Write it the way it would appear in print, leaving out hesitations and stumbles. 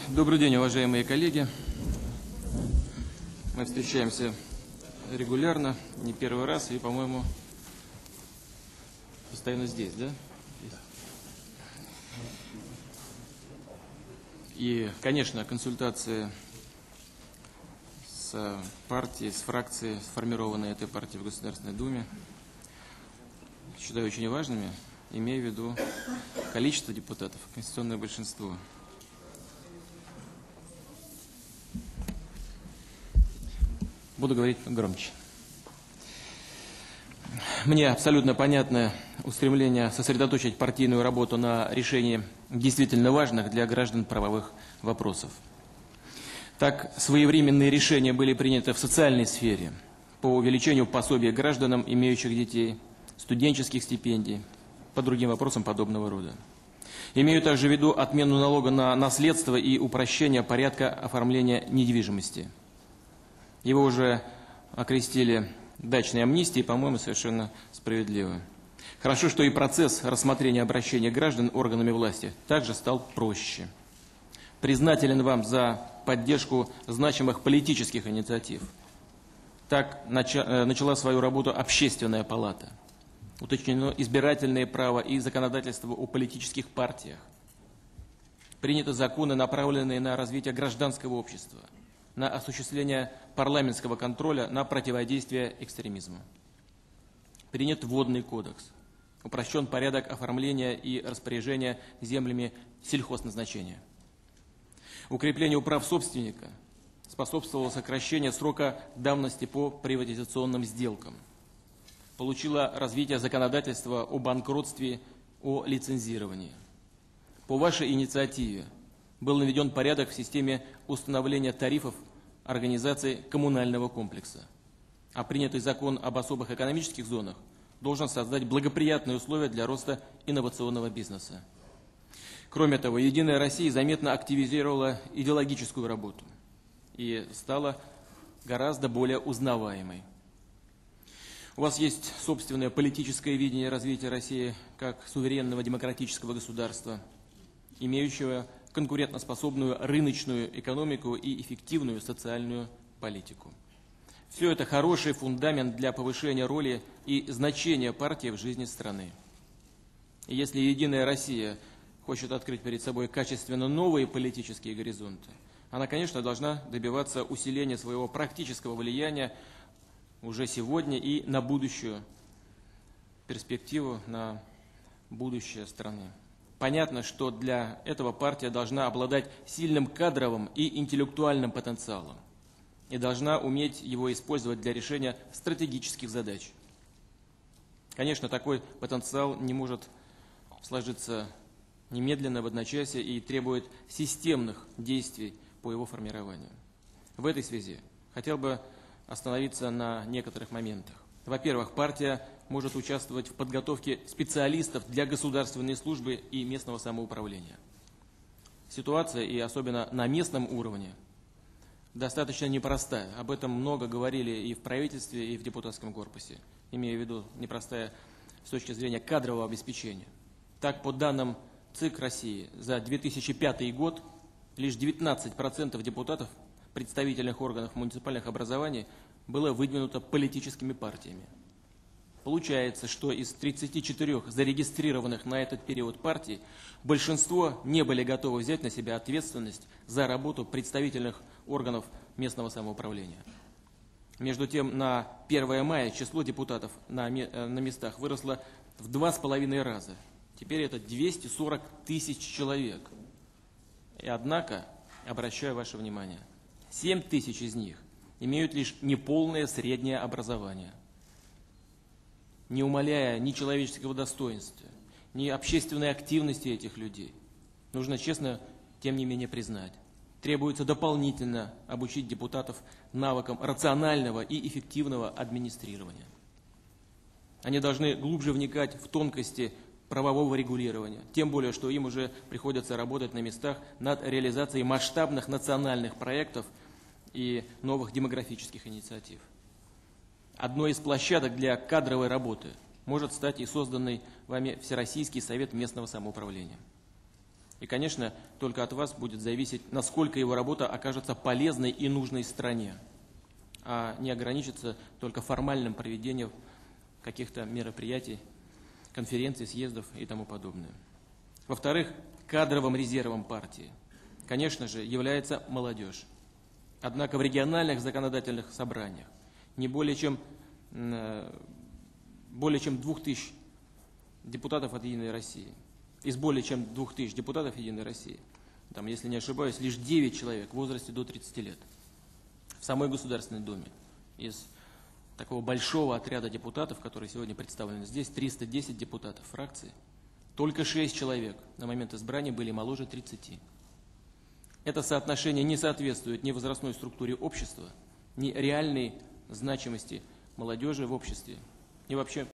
Добрый день, уважаемые коллеги. Мы встречаемся регулярно, не первый раз, и, по-моему, постоянно здесь, да? И, конечно, консультации с партией, с фракцией, сформированной этой партией в Государственной Думе, считаю очень важными, имея в виду количество депутатов, конституционное большинство. Буду говорить громче. Мне абсолютно понятно устремление сосредоточить партийную работу на решении действительно важных для граждан правовых вопросов. Так, своевременные решения были приняты в социальной сфере по увеличению пособий гражданам, имеющих детей, студенческих стипендий, по другим вопросам подобного рода. Имею также в виду отмену налога на наследство и упрощение порядка оформления недвижимости. Его уже окрестили дачной амнистией, по-моему, совершенно справедливо. Хорошо, что и процесс рассмотрения обращений граждан органами власти также стал проще. Признателен вам за поддержку значимых политических инициатив. Так начала свою работу Общественная палата. Уточнено избирательное право и законодательство о политических партиях. Приняты законы, направленные на развитие гражданского общества, на осуществление парламентского контроля на противодействие экстремизму. Принят Водный кодекс. Упрощен порядок оформления и распоряжения землями сельхозназначения. Укреплению прав собственника способствовало сокращение срока давности по приватизационным сделкам. Получило развитие законодательства о банкротстве, о лицензировании. По вашей инициативе был наведен порядок в системе установления тарифов организации коммунального комплекса. А принятый закон об особых экономических зонах должен создать благоприятные условия для роста инновационного бизнеса. Кроме того, «Единая Россия» заметно активизировала идеологическую работу и стала гораздо более узнаваемой. У вас есть собственное политическое видение развития России как суверенного демократического государства, имеющего конкурентоспособную рыночную экономику и эффективную социальную политику. Все это хороший фундамент для повышения роли и значения партии в жизни страны. И если «Единая Россия» хочет открыть перед собой качественно новые политические горизонты, она, конечно, должна добиваться усиления своего практического влияния уже сегодня и на будущую перспективу, на будущее страны. Понятно, что для этого партия должна обладать сильным кадровым и интеллектуальным потенциалом и должна уметь его использовать для решения стратегических задач. Конечно, такой потенциал не может сложиться немедленно, в одночасье и требует системных действий по его формированию. В этой связи хотел бы остановиться на некоторых моментах. Во-первых, партия может участвовать в подготовке специалистов для государственной службы и местного самоуправления. Ситуация, и особенно на местном уровне, достаточно непростая. Об этом много говорили и в правительстве, и в депутатском корпусе, имея в виду непростая с точки зрения кадрового обеспечения. Так, по данным ЦИК России, за 2005 год лишь 19% депутатов представительных органов муниципальных образований было выдвинуто политическими партиями. Получается, что из 34 зарегистрированных на этот период партий большинство не были готовы взять на себя ответственность за работу представительных органов местного самоуправления. Между тем, на 1 мая число депутатов на местах выросло в 2,5 раза. Теперь это 240 тысяч человек. И однако, обращаю ваше внимание, 7 тысяч из них имеют лишь неполное среднее образование, не умаляя ни человеческого достоинства, ни общественной активности этих людей. Нужно честно, тем не менее, признать. Требуется дополнительно обучить депутатов навыкам рационального и эффективного администрирования. Они должны глубже вникать в тонкости правового регулирования, тем более, что им уже приходится работать на местах над реализацией масштабных национальных проектов и новых демографических инициатив. Одной из площадок для кадровой работы может стать и созданный вами Всероссийский совет местного самоуправления. И, конечно, только от вас будет зависеть, насколько его работа окажется полезной и нужной стране, а не ограничится только формальным проведением каких-то мероприятий, конференций, съездов и тому подобное. Во-вторых, кадровым резервом партии, конечно же, является молодежь. Однако в региональных законодательных собраниях не более чем 2000 депутатов от «Единой России». Из более чем 2000 депутатов «Единой России», там, если не ошибаюсь, лишь 9 человек в возрасте до 30 лет. В самой Государственной Думе из такого большого отряда депутатов, которые сегодня представлены здесь, 310 депутатов фракции, только 6 человек на момент избрания были моложе 30. Это соотношение не соответствует ни возрастной структуре общества, ни реальной значимости молодежи в обществе, ни вообще